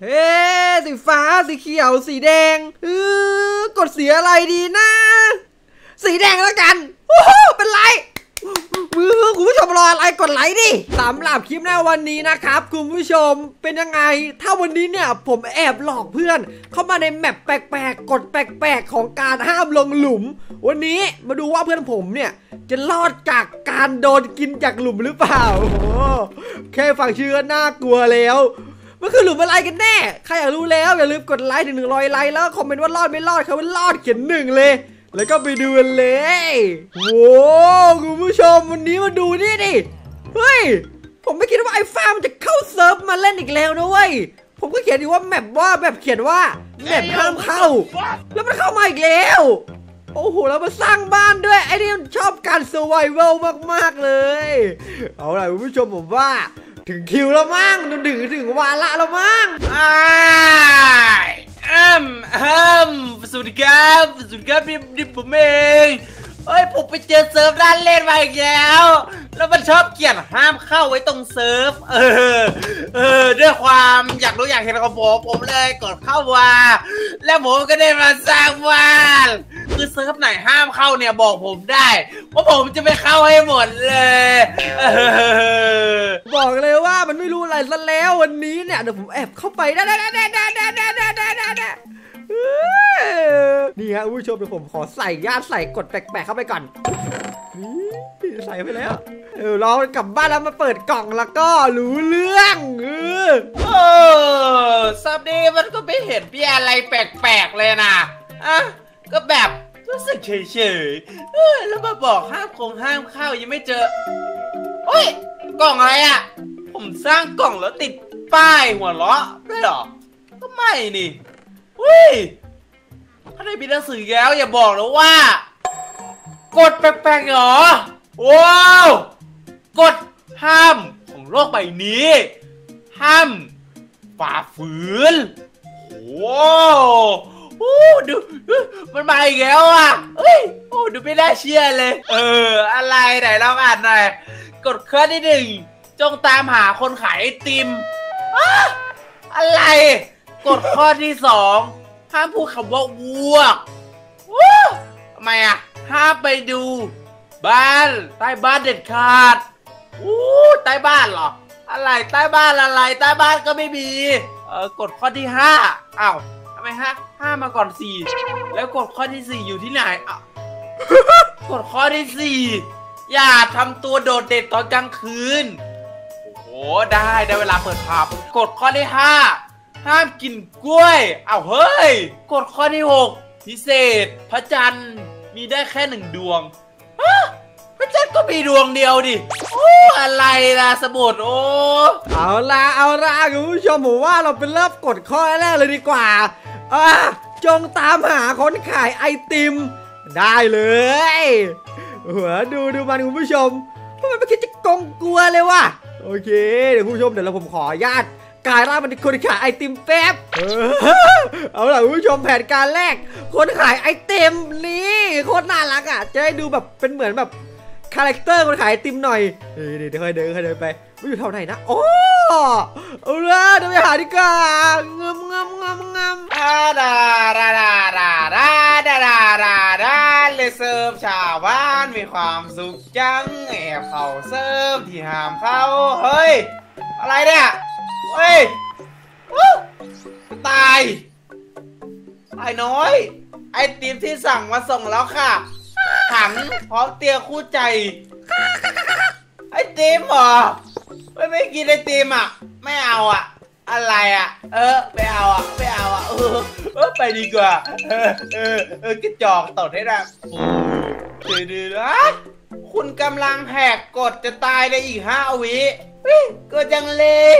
เฮ้สีฟ้าสีเขียวสีแดงกดสีอะไรดีนะสีแดงแล้วกันเป็นไรคุณผู้ชมรออะไรกดไลค์ดิสำหรับคลิปหน้าวันนี้นะครับคุณผู้ชมเป็นยังไงถ้าวันนี้เนี่ยผมแอบหลอกเพื่อนเข้ามาในแมปแปลกๆกดแปลกๆของการห้ามลงหลุมวันนี้มาดูว่าเพื่อนผมเนี่ยจะรอดจากการโดนกินจากหลุมหรือเปล่าแค่ฟังชื่อก็น่ากลัวแล้วมันคือหลุมอะไรกันแน่ใครอยากรู้แล้วอย่าลืมกดไลค์ถึง100 ไลค์แล้วคอมเมนต์ว่ารอดไม่รอดเขาว่ารอดเขียน1เลยแล้วก็ไปดูกันเลยโว้คุณผู้ชมวันนี้มาดูนี่ดิเฮ้ยผมไม่คิดว่าไอ้ฟ้ามันจะเข้าเซิร์ฟมาเล่นอีกแล้วนะเว้ยผมก็เขียนอยู่ว่าแมปเขียนว่าแมปห้ามเข้าแล้วมันเข้ามาอีกแล้วโอ้โหแล้วมาสร้างบ้านด้วยไอ้นี่มันชอบการเซอร์ไววัลมากๆเลยเอาล่ะคุณผู้ชมผมว่าถึงคิวแล้วมั้งถึงวาระแล้วมั้งสวัสดีครับนี่ผมเองผมไปเจอเซิร์ฟด้านเล่นมาอีกแล้วมันชอบเขียนห้ามเข้าไว้ตรงเซิร์ฟด้วยความอยากรู้อยากเห็นของผมเลยกดเข้ามาแล้วผมก็ได้มาสร้างบ้านคือเซิร์ฟไหนห้ามเข้าเนี่ยบอกผมได้เพราะผมจะไปเข้าให้หมดเลยบอกเลยว่ามันไม่รู้อะไรซะแล้ววันนี้เนี่ยเดี๋ยวผมแอบเข้าไปได้นี่ฮะผู้ชมเดี๋ยวผมขอใส่กดแปลกๆเข้าไปก่อนใส่ไปแล้วรอกลับบ้านแล้วมาเปิดกล่องแล้วก็รู้เรื่องซับนี้มันก็ไม่เห็นมีอะไรแปลกๆเลยนะก็แบบรู้สึกเฉยๆแล้วมาบอกห้ามเข้ายังไม่เจอกล่องอะไรอ่ะผมสร้างกล่องแล้วติดป้ายหัวเราะด้วยหรอก็ไม่นี่ถ้าได้มีหนังสือแล้วอย่าบอกนะว่ากดแปลกๆเหรอว้าวกดห้ามของโลกใบนี้ห้ามฝ่าฝืนว้าวดูมันมาอีกแล้วอ่ะดูไม่น่าเชื่อเลยอะไรไหนลองอ่านหน่อยกดข้อที่1จงตามหาคนขายไอติมอะไรกดข้อที่2ห้ามพูดคำว่าวัวทำไมอ่ะห้ามไปดูบ้านใต้บ้านเด็ดขาดใต้บ้านเหรออะไรใต้บ้านอะไรใต้บ้านก็ไม่มีกดข้อที่5อ้าวทำไม5มาก่อน4แล้วกดข้อที่4อยู่ที่ไหนกดข้อที่4อย่าทำตัวโดดเด่นตอนกลางคืนโอ้โหได้เวลาเปิดผับกดข้อที่5ห้ามกินกล้วยเฮ้ยกดข้อที่6พิเศษพระจันทร์มีได้แค่1 ดวงพระจันทร์ก็มีดวงเดียวดิอะไรล่ะสมุดเอาละคุณผู้ชมผมว่าเราเป็นเริ่มกดข้อแรกเลยดีกว่าจงตามหาคนขายไอติมได้เลยดูมันคุณผู้ชมมันไม่คิดจะกงกลัวเลยว่ะโอเคเดี๋ยวคุณผู้ชมเดี๋ยวผมขออนุญาตกลายร่างเป็นคนขายไอติมแป๊บเอาล่ะคุณผู้ชมแผนการแรกคนขายไอติมนี่โคตรน่ารักอ่ะจะให้ดูแบบเป็นเหมือนแบบคาแรคเตอร์คนขายไอติมหน่อยเดี๋ยวค่อยเดินไปไม่อยู่เท่าไหร่นะเอาล่ะเดี๋ยวไปหาดีกว่างำเลยเซิร์ฟชาวบ้านมีความสุขจังแอบเข้าเซิร์ฟที่ห้ามเข้าเฮ้ยอะไรเนี่ยตายน้อยไอติมที่สั่งมาส่งแล้วค่ะถังพร้อมเตียคู่ใจไอติมเหรอไม่กินไอติมอ่ะไม่เอาอ่ะอะไรอ่ะไม่เอาอ่ะไปดีกว่ากระจอกตดให้ได้ดื้อนะคุณกำลังแหกกฎจะตายในอีก5 วิกูจังเลย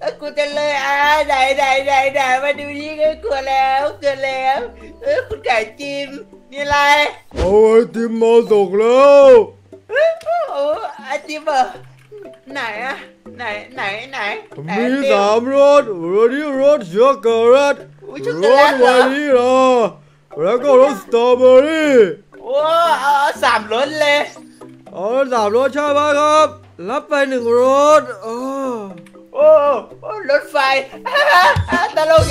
ไหนมาดูนี่ก็กลัวแล้วคุณไก่จิมนี่อะไรไอติมมาส่งแล้วไอติมเหรอไหนอะไหนมี3 รสนี่รสช็อกโกแลตรสวานิลาแล้วก็รสสตรอเบอรี่ 3 รสเลย 3 รสใช่ไหมครับรับไป1 รสรถไฟตล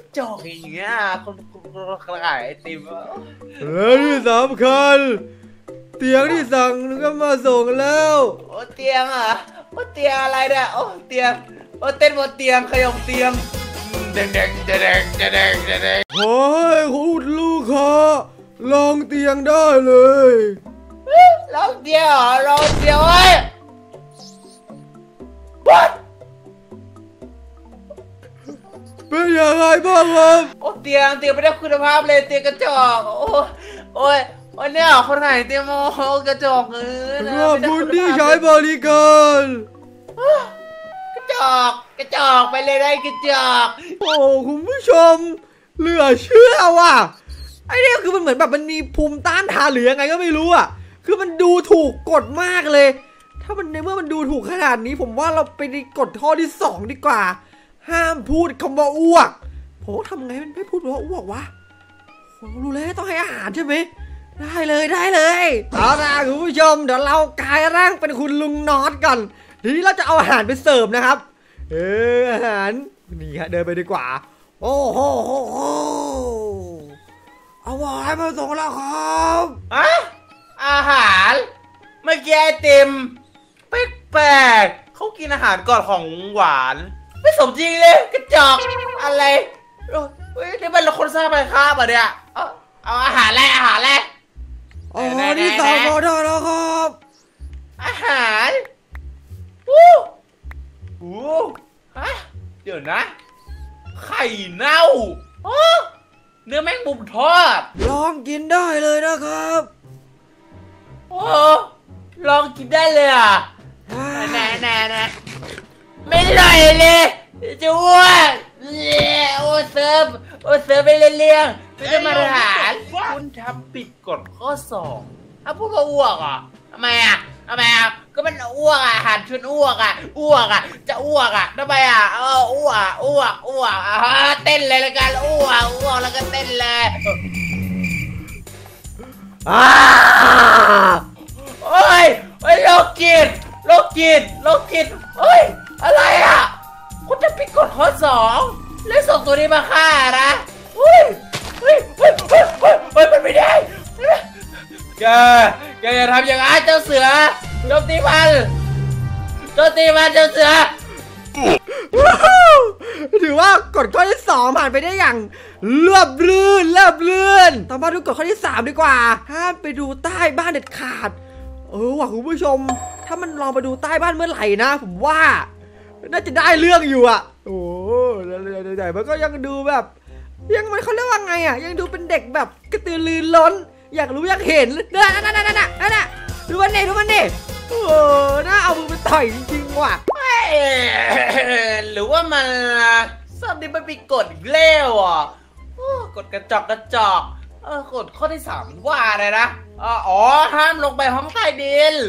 จอกอย่างเงี้ยคนขายไอติมแล้วที่สำคัญเตียงที่สั่งก็มาส่งแล้วโอ้เตียงอ่ะโอ้เตียงอะไรเนี่ยโอ้เตียงโอ้เต้นบนเตียงขยมเตียงแดงขอให้คุณลูกค้าลองเตียงได้เลยลองเตียงเหรอลองเตียงไว้ What เป็นยังไงบ้างครับโอ้เตียงไม่ได้คุณภาพเลยเตียงกระจอกโอ้ยเนี่ยคนไหนเตียงโมกระจอกขอบคุณที่ใช้บริการกระจอกไปเลยได้กระจอกโอ้คุณผู้ชมเหลือเชื่อว่ะไอ้นี่คือมันเหมือนแบบมันมีภูมิต้านทานหรือยังไงก็ไม่รู้อ่ะคือมันดูถูกกฎมากเลยถ้ามันในเมื่อมันดูถูกขนาดนี้ผมว่าเราไปกฎข้อที่2ดีกว่าห้ามพูดคำว่าอ้วกผมทำไงมันไม่พูดว่าอ้วกวะผมรู้แล้วต้องให้อาหารใช่ไหมได้เลยเอาล่ะคุณผู้ชมเดี๋ยวเรากลายร่างเป็นคุณลุงน็อตก่อนทีนี้เราจะเอาอาหารไปเสิร์ฟนะครับอาหารนี่ฮะเดินไปดีกว่าโอ้โหเอาไว้มาส่งแล้วครับอาหารเมื่อกี้ไอติมแปลกเขากินอาหารก่อนของหวานไม่สมจริงเลยกระจอกอะไรนี่เป็นคนสร้างไปข้าป่ะเนี่ยเอาอาหารแรกนี่สั่งมาได้แล้วครับอาหารเดี๋ยวนะไข่เน่าเนื้อแมงมุมทอดลองกินได้เลยนะครับลองกินได้เลยอ่ะแน่ไม่อร่อยเลยจะอ้วนเสิร์ฟไปเรื่อยๆไม่ได้มาตรฐานคุณทำผิดกฎข้อ2พูดว่าอ้วกอ่ะทำไมอ่ะก็มันอ้วกอ่ะอาหารชวนอ้วกอ่ะจะอ้วกอ่ะทำไมอ่ะอ้วกเต้นเลยละกันอ้วกแล้วก็เต้นเลยโอ้ยโรคจิตเฮ้ยอะไรอ่ะคุณจะผิดกฎข้อ2แล้วส่งตัวนี้มาฆ่านะเฮ้ยมันไม่ได้แกอย่าทำอย่างนั้นเจ้าเสือโจมตีมันเจ้าเสือถือว่ากฎข้อที่2ผ่านไปได้อย่างเรียบรื่นต่อมาดูกฎข้อที่3ดีกว่าห้ามไปดูใต้บ้านเด็ดขาดว่ะคุณผู้ชมถ้ามันลองไปดูใต้บ้านเมื่อไหร่นะผมว่าน่าจะได้เรื่องอยู่อ่ะแต่มันก็ยังดูแบบยังมันเขาเรียกว่าไงอ่ะยังดูเป็นเด็กแบบกระตือรือร้นอยากรู้อยากเห็นนั่นดูมันดิน่าเอามือไปต่อยจริงๆว่ะหรือว่ามันสอบนี้มันมีกฎอีกแล้วอ่ะกฎกระจอกกฎข้อที่3ว่าอะไรนะห้ามลงไปห้องใต้ดิน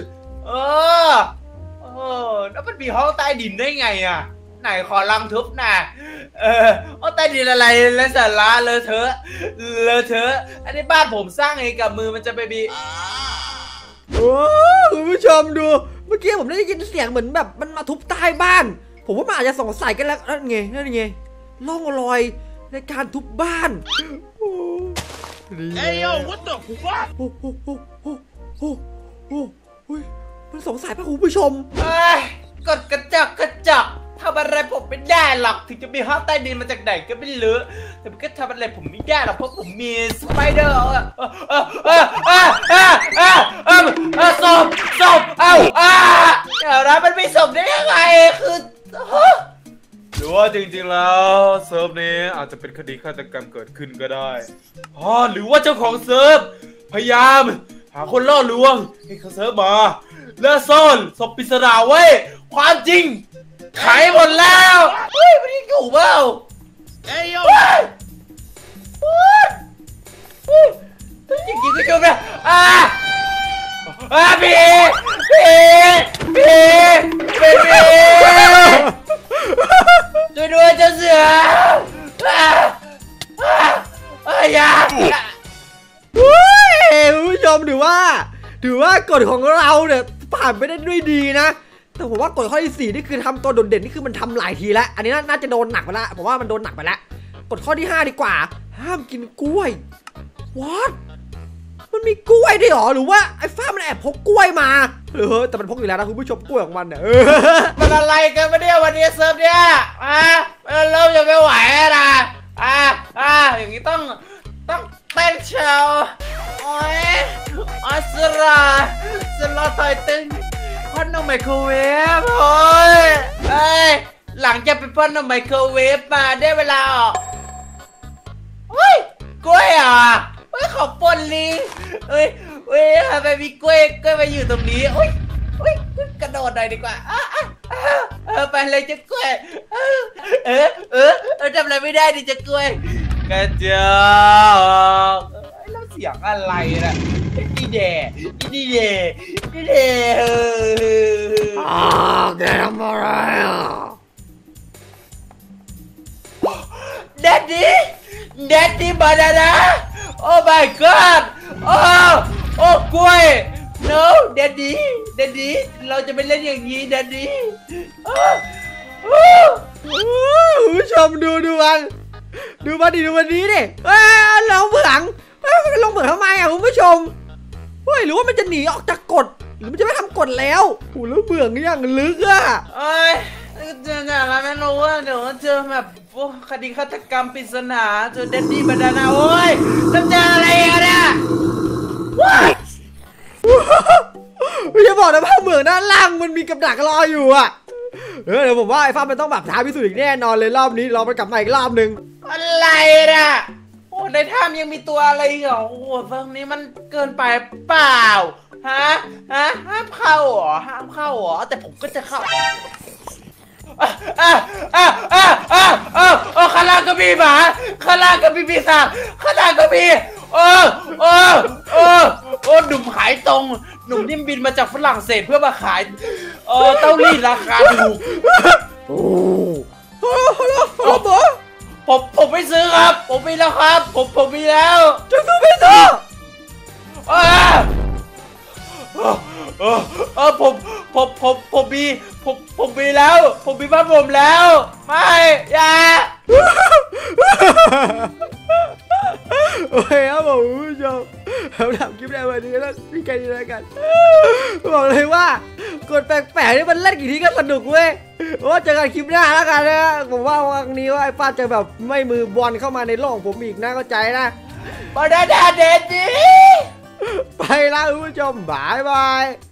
แล้วมันมีห้องใต้ดินได้ไงอ่ะไหนขอลองทุบหน่ะห้องใต้ดินอะไรและสาระเลอะเทอะอันนี้บ้านผมสร้างเองกับมือมันจะไปมีคุณผู้ชมดูเมื่อกี้ผมได้ยินเสียงเหมือนแบบมันมาทุบใต้บ้านผมว่ามันอาจจะสงสัยกันแล้วนั่นไงร่องรอยในการทุบบ้าน what the fuck มันสงสัยป่ะคุณผู้ชมกดกระจอกทำอะไรผมไม่ได้หรอกถึงจะมีห้องใต้ดินมาจากไหนก็ไม่รู้แต่มันก็ทำอะไรผมไม่ได้หรอกเพราะผมมีสไปเดอร์ศพเดี๋ยวนะมันไม่ศพได้ยังไงคือหรือว่าจริงๆแล้วเซิร์ฟนี้อาจจะเป็นคดีฆาตกรรมเกิดขึ้นก็ได้หรือว่าเจ้าของเซิร์ฟพยายามหาคนล่อลวงให้เขาเซิร์ฟมาและซ่อนศพปริศนาไว้ความจริงไขหมดแล้วไม่ได้อยู่เปล่าจริงๆก็อยู่ไหมพี่ด้วยเจ้าเสืออย่าคุณผู้ชมถือว่ากฎของเราเนี่ยผ่านไปได้ด้วยดีนะแต่ผมว่ากฎข้อที่4นี่คือทำตัวโดดเด่นนี่คือมันทำหลายทีแล้วอันนี้น่าจะโดนหนักไปแล้วผมว่ามันโดนหนักไปแล้วกฎข้อที่5ดีกว่าห้ามกินกล้วย what มันมีกล้วยด้วยหรอหรือว่าไอ้ฟ้ามันแอบพกกล้วยมาแต่มันพกอยู่แล้วนะคุณผู้ชมกล้วยของมันเนี่ยมันอะไรกันไม่ได้วันนี้เซิร์ฟเนี่ยเริ่มจะไม่ไหวนะอย่างนี้ต้องเต้นเชียวโอ้ยสลาต่อยตึงพ่นนมไมโครเวฟโอ้ยหลังจากไปพ่นนมไมโครเวฟมาได้เวลาออกกล้วยของปนลิงทำไมมีกล้วยมาอยู่ตรงนี้กระโดดหน่อยดีกว่าไปเลยจะกล้วยทำอะไรไม่ได้ดิจะกล้วยกระจอกแล้วเสียงอะไรนะนี่เดแกทำอะไรแดดดี้บานาน่าโอ้ my god โอ้กล้วย no แดดดี้เราจะไม่เล่นอย่างนี้แดดดี้คุณผู้ชมดูมันนี้ดิลงเหมืองมันลงเหมืองทำไมคุณผู้ชมหรือว่ามันจะหนีออกจากกฎหรือมันจะไม่ทำกฎแล้วแล้วเหมืองอย่างลึกเจออะไรไม่รู้เดี๋ยวเจอแบบคดีฆาตกรรมปริศนาเจอแดดดี้บานาน่าแล้วเจออะไรกันเนี่ยไม่จะบอกนะว่าเหมืองด้านล่างมันมีกับดักรออยู่เดี๋ยวผมว่าไอ้ฟ้ามันต้องแบบท้าพิสูจน์อีกแน่นอนเลยรอบนี้เราไปกลับมาอีกรอบนึงอะไรนะในถ้ำยังมีตัวอะไรเหรอตรงนี้มันเกินไปเปล่าห้ามเข้าหรอแต่ผมก็จะเข้าข้างล่างก็มีหมาข้างล่างก็มีปีศาจข้างล่างก็มีหนุ่มขายตรงหนุ่มที่บินมาจากฝรั่งเศสเพื่อมาขายเต้าลี่ราคาถูกผมไม่ซื้อครับผมมีแล้วครับผมมีแล้วจะซื้อไม่ซื้อผมมีแล้วผมมีบ้านผมแล้วไม่อย่าโอเคครับผมผู้ชมเราทำคลิปในวันนี้แล้วพี่แค่นี้แล้วกันบอกเลยว่ากดแปลกๆนี่มันเล่นกี่ทีก็สนุกเว้ยว่าเจอกันคลิปหน้าแล้วกันนะผมว่าวันนี้ว่าไอ้ฟ้าจะแบบไม่มือบอลเข้ามาในโลกผมอีกนะเข้าใจนะบอลดาเด็ดดีไปแล้วคุณผู้ชมบาย